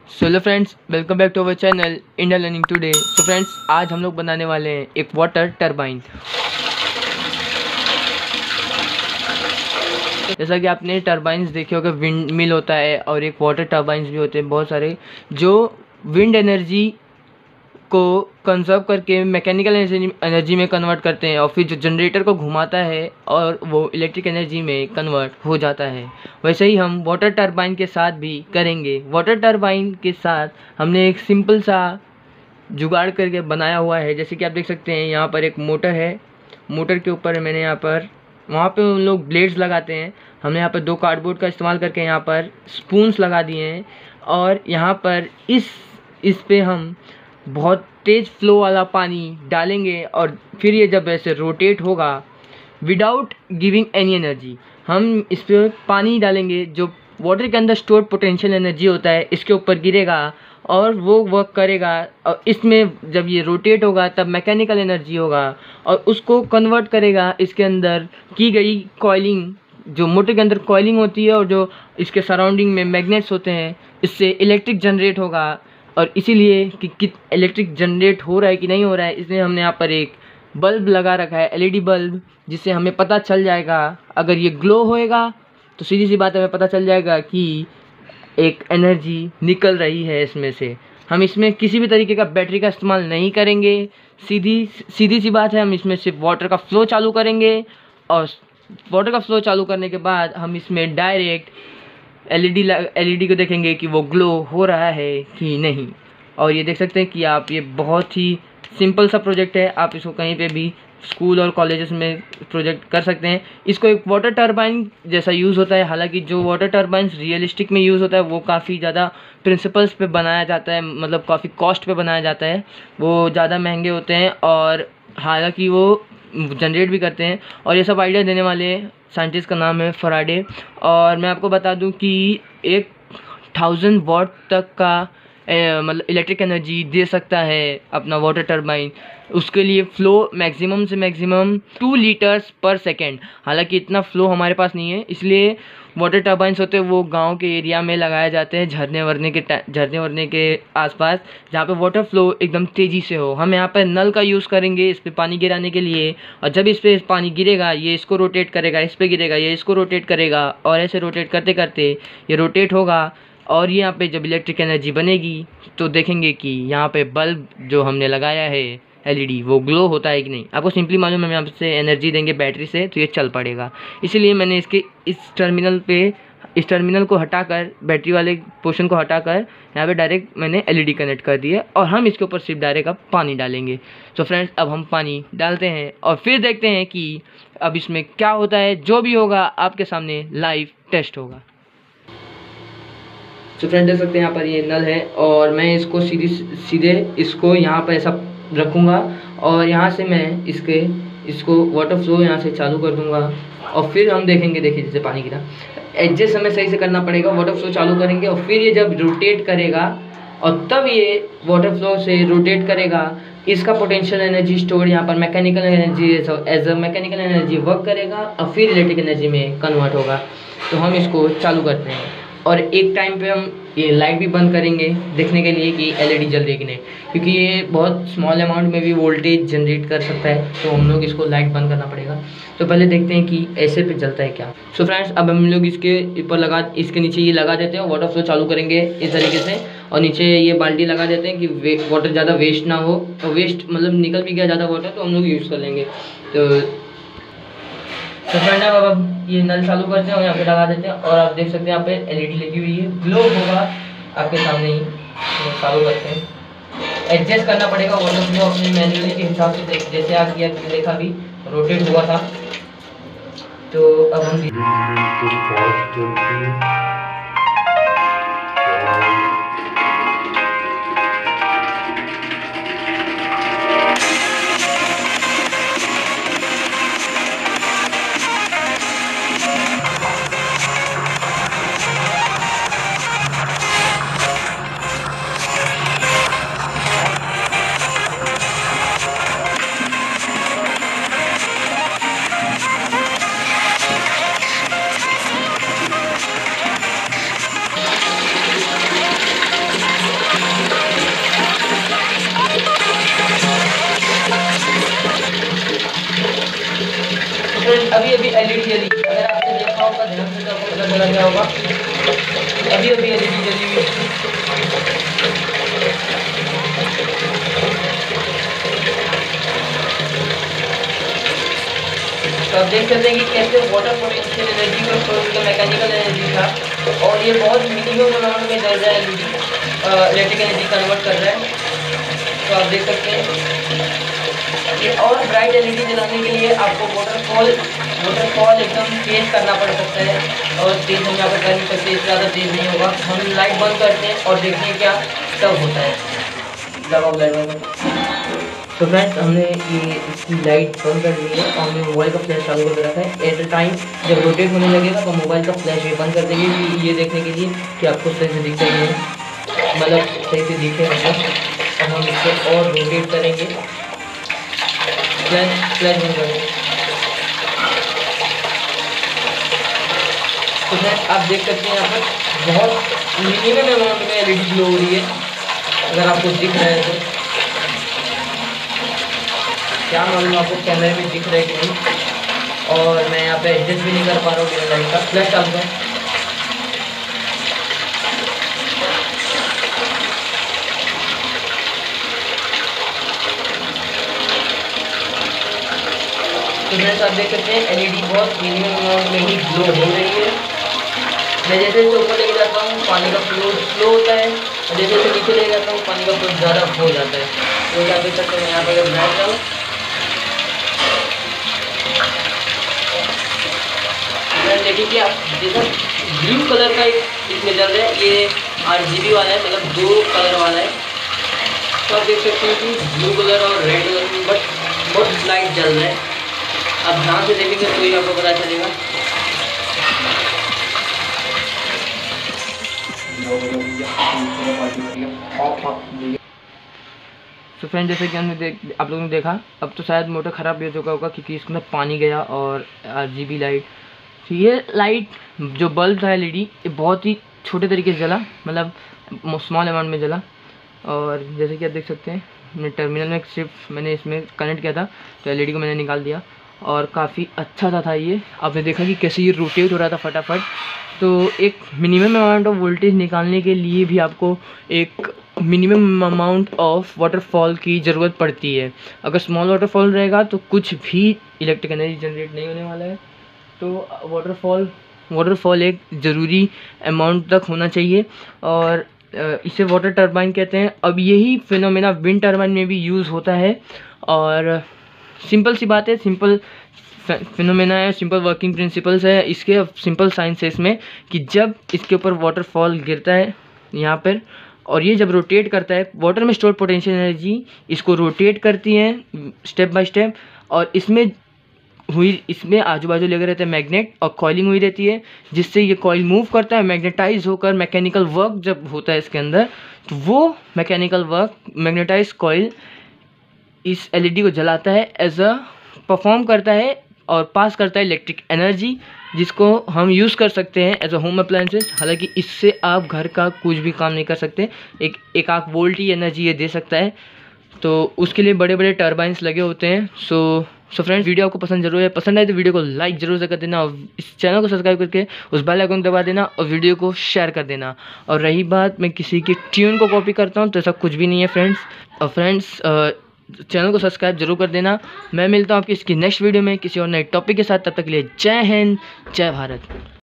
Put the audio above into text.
So hello friends, welcome back to our channel India learning today. So friends, आज हम लोग बनाने वाले हैं एक वाटर टरबाइन। जैसा कि आपने टरबाइंस देखे होंगे, विंड मिल होता है और एक वाटर टरबाइंस भी होते हैं बहुत सारे, जो विंड एनर्जी को कंजर्व करके मैकेनिकल एनर्जी में कन्वर्ट करते हैं और फिर जो जनरेटर को घुमाता है और वो इलेक्ट्रिक एनर्जी में कन्वर्ट हो जाता है। वैसे ही हम वाटर टरबाइन के साथ भी करेंगे। वाटर टरबाइन के साथ हमने एक सिंपल सा जुगाड़ करके बनाया हुआ है। जैसे कि आप देख सकते हैं, यहाँ पर एक मोटर है। मोटर के ऊपर मैंने यहाँ पर, वहाँ पे उन लोग ब्लेड्स लगाते हैं, हमने यहाँ पर 2 कार्डबोर्ड का इस्तेमाल करके यहाँ पर स्पून्स लगा दिए हैं। और यहाँ पर इस पे हम बहुत तेज़ फ्लो वाला पानी डालेंगे और फिर ये जब ऐसे रोटेट होगा विदाउट गिविंग एनी एनर्जी, हम इस पर पानी डालेंगे, जो वाटर के अंदर स्टोर्ड पोटेंशियल एनर्जी होता है इसके ऊपर गिरेगा और वो वर्क करेगा। और इसमें जब ये रोटेट होगा तब मैकेनिकल एनर्जी होगा और उसको कन्वर्ट करेगा इसके अंदर की गई कॉइलिंग, जो मोटर के अंदर कॉइलिंग होती है और जो इसके सराउंडिंग में मैग्नेट्स होते हैं, इससे इलेक्ट्रिक जनरेट होगा। और इसीलिए कि इलेक्ट्रिक जनरेट हो रहा है कि नहीं हो रहा है, इसलिए हमने यहाँ पर एक बल्ब लगा रखा है, एलईडी बल्ब, जिससे हमें पता चल जाएगा। अगर ये ग्लो होएगा तो सीधी सी बात हमें पता चल जाएगा कि एक एनर्जी निकल रही है इसमें से। हम इसमें किसी भी तरीके का बैटरी का इस्तेमाल नहीं करेंगे। सीधी सी बात है, हम इसमें सिर्फ वाटर का फ्लो चालू करेंगे और वाटर का फ्लो चालू करने के बाद हम इसमें डायरेक्ट एलईडी को देखेंगे कि वो ग्लो हो रहा है कि नहीं। और ये देख सकते हैं कि आप, ये बहुत ही सिंपल सा प्रोजेक्ट है। आप इसको कहीं पे भी स्कूल और कॉलेजेस में प्रोजेक्ट कर सकते हैं। इसको एक वाटर टरबाइन जैसा यूज़ होता है। हालांकि जो वाटर टरबाइंस रियलिस्टिक में यूज़ होता है वो काफ़ी ज़्यादा प्रिंसिपल्स पे बनाया जाता है, मतलब काफ़ी कॉस्ट पे बनाया जाता है, वो ज़्यादा महंगे होते हैं और हालांकि वो जनरेट भी करते हैं। और ये सब आइडिया देने वाले साइंटिस्ट का नाम है फराडे। और मैं आपको बता दूं कि 1000 वाट तक का मतलब इलेक्ट्रिक एनर्जी दे सकता है अपना वाटर टरबाइन। उसके लिए फ़्लो मैक्सिमम से मैक्सिमम 2 लीटर्स पर सेकेंड। हालांकि इतना फ़्लो हमारे पास नहीं है, इसलिए वाटर टरबाइंस होते हैं वो गांव के एरिया में लगाए जाते हैं, झरने वरने के आसपास, जहाँ पे वाटर फ्लो एकदम तेज़ी से हो। हम यहाँ पर नल का यूज़ करेंगे इस पर पानी गिराने के लिए। और जब इस पर पानी गिरेगा, ये इसको रोटेट करेगा, इस पर गिरेगा, ये इसको रोटेट करेगा और ऐसे रोटेट करते करते ये रोटेट होगा। और यहाँ पे जब इलेक्ट्रिक एनर्जी बनेगी तो देखेंगे कि यहाँ पे बल्ब जो हमने लगाया है एलईडी, वो ग्लो होता है कि नहीं। आपको सिंपली मालूम है, हम यहाँ से एनर्जी देंगे बैटरी से तो ये चल पड़ेगा। इसीलिए मैंने इस टर्मिनल को हटाकर, बैटरी वाले पोर्शन को हटाकर यहाँ पे डायरेक्ट मैंने एलईडी कनेक्ट कर दी है और हम इसके ऊपर सिर्फ डायरेक्ट अब पानी डालेंगे। तो फ्रेंड्स, अब हम पानी डालते हैं और फिर देखते हैं कि अब इसमें क्या होता है। जो भी होगा आपके सामने लाइव टेस्ट होगा। तो फ्रेंड, देख सकते हैं यहाँ पर ये नल है और मैं इसको सीधे इसको यहाँ पर ऐसा रखूँगा और यहाँ से मैं इसको वाटर फ्लो यहाँ से चालू कर दूँगा और फिर हम देखेंगे। देखिए, जैसे पानी गिरा, एडजस्ट हमें सही से करना पड़ेगा। वाटर फ्लो चालू करेंगे और फिर ये जब रोटेट करेगा और तब ये वाटर फ्लो से रोटेट करेगा, इसका पोटेंशियल एनर्जी स्टोर यहाँ पर mechanical energy as a mechanical energy work करेगा और फिर इलेक्ट्रिक एनर्जी में कन्वर्ट होगा। तो हम इसको चालू करते हैं और एक टाइम पे हम ये लाइट भी बंद करेंगे देखने के लिए कि एलईडी जल रही कि नहीं, क्योंकि ये बहुत स्मॉल अमाउंट में भी वोल्टेज जनरेट कर सकता है, तो हम लोग इसको लाइट बंद करना पड़ेगा। तो पहले देखते हैं कि ऐसे पे जलता है क्या। सो फ्रेंड्स, अब हम लोग इसके ऊपर इसके नीचे ये लगा देते हैं, वाटर फ्लो चालू करेंगे इस तरीके से और नीचे ये बाल्टी लगा देते हैं कि वाटर ज़्यादा वेस्ट ना हो। और वेस्ट मतलब निकल भी गया ज़्यादा वाटर तो हम लोग यूज़ कर लेंगे। तो फ्रेंड, अब ये नल चालू करते हैं और यहाँ पे लगा देते हैं और आप देख सकते हैं यहाँ पे एलईडी लगी हुई है, ग्लो होगा आपके सामने ही। तो चालू करते हैं, एडजस्ट करना पड़ेगा वाटर फ्लो अपने मैनुअली के हिसाब से। जैसे आप ये देखा भी रोटेट हुआ था, तो अब हम अभी अभी एलईडी जली, अगर आपने देखा होगा ध्यान से तो आपको पता चला गया होगा, अभी अभी एलईडी जली हुई है। तो आप देख सकते हैं कि कैसे वाटर पोटेंशियल एनर्जी को स्टोर करके मैकेनिकल एनर्जी था, और ये बहुत मिनिमम अमाउंट में चल रहा है एलईडी, इलेक्ट्रिक एनर्जी कन्वर्ट कर रहा है। तो आप देख सकते हैं कि और ब्राइट एलईडी जलाने के लिए आपको वाटरफॉल एकदम तेज करना पड़ सकता है, और तेज हम यहाँ पर कर नहीं सकते, ज़्यादा तेज नहीं होगा। हम लाइट बंद करते हैं और देखते हैं क्या तब होता है। लगाओ लाइट बंद। तो फ्रेंड्स हमने ये इसकी लाइट बंद कर दी है और हमने मोबाइल का फ्लैश चालू कर रखा है। एट अ टाइम जब रोटेट होने लगेगा तो मोबाइल का फ्लैश भी बंद कर देंगे, ये देखने के लिए कि आपको सही से दिख रही है, मतलब सही से दिखे मतलब। अब हम इसको और रोटेट करेंगे, फ्लैश बंद करेंगे। तो फ्रेंड्स आप देख सकते हैं यहाँ पर बहुत मिनिमम अमाउंट में एलईडी ग्लो हो रही है, अगर आपको दिख रहा है तो। क्या मालूम आपको कैमरे में दिख रहा है कि नहीं, और मैं यहाँ पे एडजस्ट भी नहीं कर पा रहा हूँ बिना लाइट का। फ्लैश डालता हूँ, तो फ्रेंड्स आप देख सकते हैं एलईडी बहुत मिनिमम अमाउंट में ही ग्लो हो रही है। मैं जैसे जैसे ऊपर लेके जाता हूँ पानी का फ्लो स्लो होता है, और जैसे जैसे नीचे लेके जाता हूँ पानी का फ्लो ज़्यादा हो जाता है। तो क्या देख सकते हैं यहाँ पर अगर ब्राइट डालूँ, देखिए कि आप जैसा ब्लू कलर का एक इसमें जल रहा है, ये RGB वाला है, मतलब 2 कलर वाला है। तो आप देख सकते हैं कि ब्लू कलर और रेड कलर में बट बहुत लाइट जल रहा है। अब ध्यान से देखेंगे तो ही आपको पता चलेगा। तो फ्रेंड जैसे कि हमने आप लोगों ने देखा, अब तो शायद मोटर ख़राब भी हो चुका होगा क्योंकि इसमें पानी गया और RGB लाइट। तो ये लाइट जो बल्ब था एलईडी, ये बहुत ही छोटे तरीके से जला, मतलब स्मॉल अमाउंट में जला। और जैसे कि आप देख सकते हैं मैंने टर्मिनल में सिर्फ मैंने इसमें कनेक्ट किया था, तो एलईडी को मैंने निकाल दिया, और काफ़ी अच्छा था ये। आपने देखा कि कैसे ये रोटेट हो रहा था फटाफट। तो एक मिनिमम अमाउंट ऑफ वोल्टेज निकालने के लिए भी आपको एक मिनिमम अमाउंट ऑफ वाटरफॉल की ज़रूरत पड़ती है। अगर स्मॉल वाटरफॉल रहेगा तो कुछ भी इलेक्ट्रिक एनर्जी जनरेट नहीं होने वाला है। तो वाटरफॉल एक ज़रूरी अमाउंट तक होना चाहिए, और इसे वाटर टरबाइन कहते हैं। अब यही फिनोमेना विंड टरबाइन में भी यूज़ होता है, और सिंपल सी बात है, सिंपल फिनोमेना है, सिंपल वर्किंग प्रिंसिपल्स है इसके। अब सिंपल साइंस है इसमें कि जब इसके ऊपर वाटरफॉल गिरता है यहाँ पर, और ये जब रोटेट करता है, वाटर में स्टोर पोटेंशियल एनर्जी इसको रोटेट करती है स्टेप बाय स्टेप, और इसमें आजू बाजू लगे रहते हैं मैग्नेट, और कॉइलिंग हुई रहती है, जिससे ये कॉइल मूव करता है, मैग्नेटाइज होकर मैकेनिकल वर्क जब होता है इसके अंदर, तो वो मैकेनिकल वर्क मैग्नेटाइज कॉइल इस एलईडी को जलाता है, एज अ परफॉर्म करता है और पास करता है इलेक्ट्रिक एनर्जी, जिसको हम यूज़ कर सकते हैं एज अ होम अप्लायंसेस। हालांकि इससे आप घर का कुछ भी काम नहीं कर सकते, एक आध वोल्ट ही एनर्जी ये दे सकता है, तो उसके लिए बड़े बड़े टर्बाइंस लगे होते हैं। सो फ्रेंड्स वीडियो आपको पसंद जरूर है, पसंद आए तो वीडियो को लाइक जरूर से कर देना, और इस चैनल को सब्सक्राइब करके उस बेल आइकन दबा देना, और वीडियो को शेयर कर देना। और रही बात मैं किसी की ट्यून को कॉपी करता हूँ तो ऐसा कुछ भी नहीं है फ्रेंड्स। और फ्रेंड्स चैनल को सब्सक्राइब जरूर कर देना। मैं मिलता हूँ आपकी इसकी नेक्स्ट वीडियो में किसी और नए टॉपिक के साथ, तब तक के लिए जय हिंद, जय भारत।